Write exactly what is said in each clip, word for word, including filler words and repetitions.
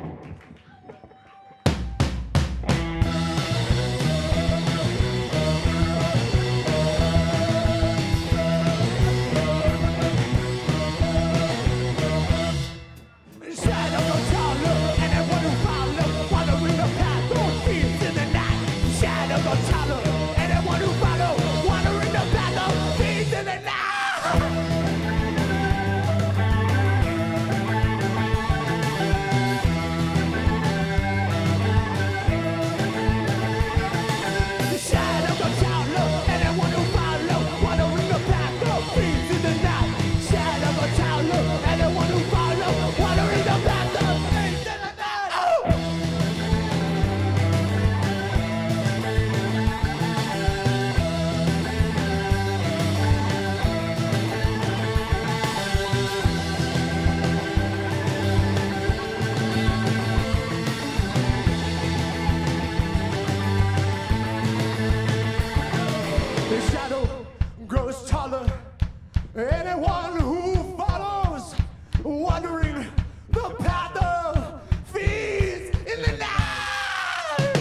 Grows taller. Anyone who follows, wandering the path of fiends in the night.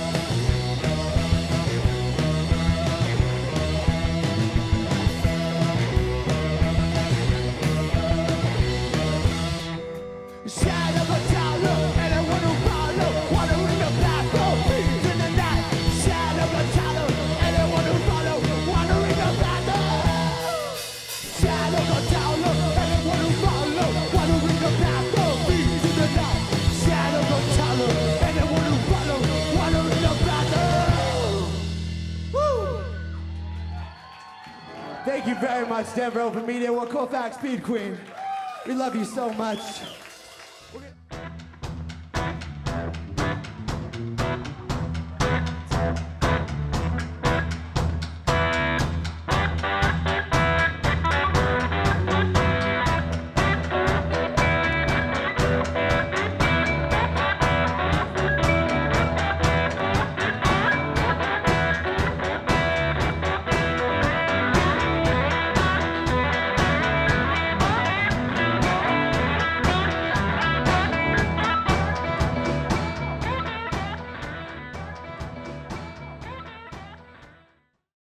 Shine of a tower. Anyone who follows, wandering the path of fiends in the night. Shine of a tower. Anyone who follows, wandering the path. Thank you very much, Denver Open Media. We're Colfax Speed Queen. We love you so much.